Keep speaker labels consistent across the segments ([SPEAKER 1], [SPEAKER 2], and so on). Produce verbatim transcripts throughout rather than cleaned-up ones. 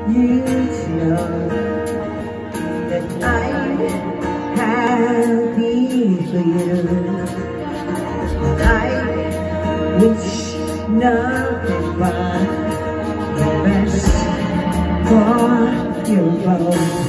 [SPEAKER 1] you to know that I'm happy for you. I wish nothing but the best for you both.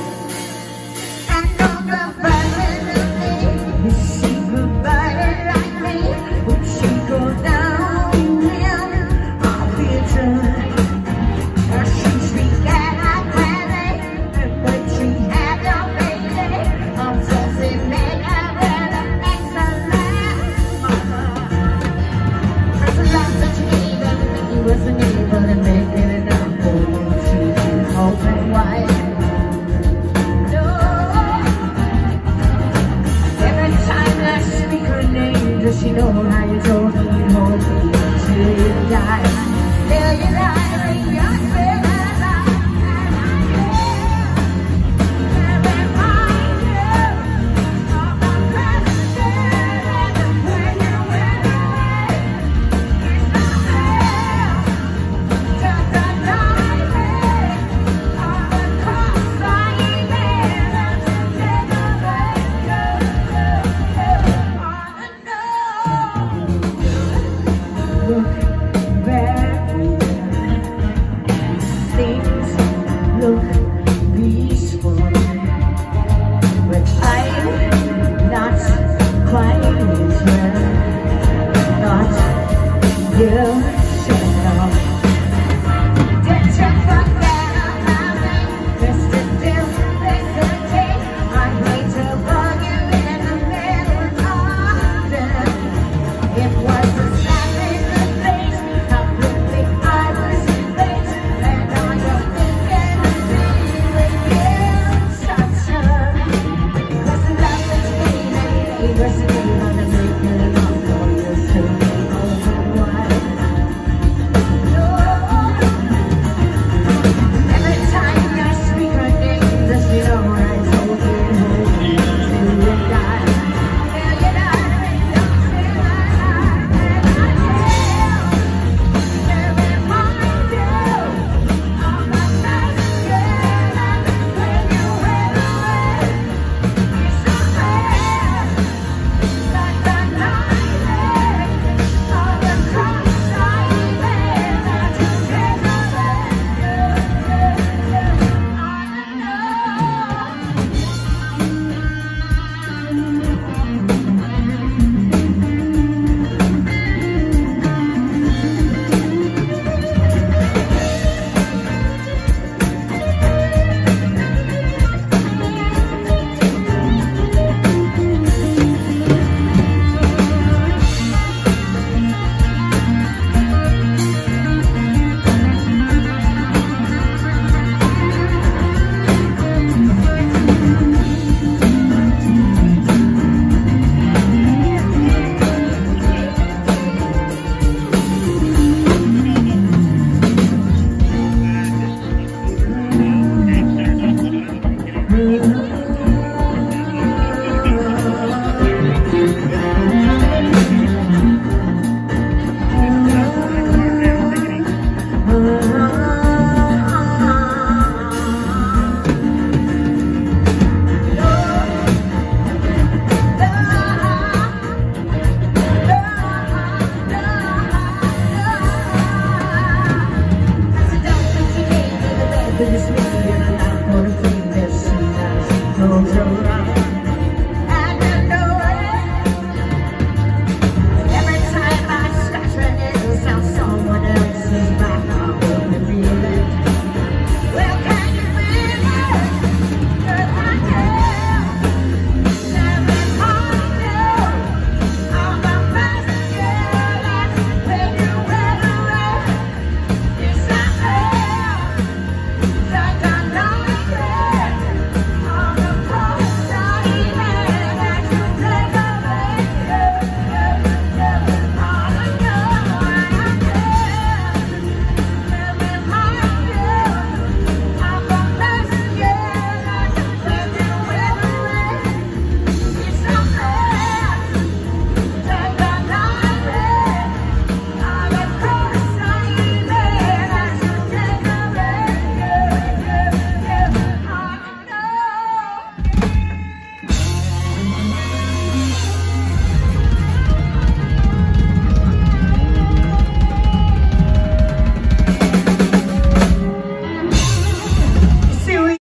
[SPEAKER 1] Wasn't able to make it enough for you to open wide. No. Every time I speak her name, does she know how you told me you'd hold me till you die? Till you die, ring your bell. Look back, things look peaceful, but I'm not quite as well. Not you should know. Did you forget about me? Mister Bill, Mister T? I hate to bug you in the middle of the It was a this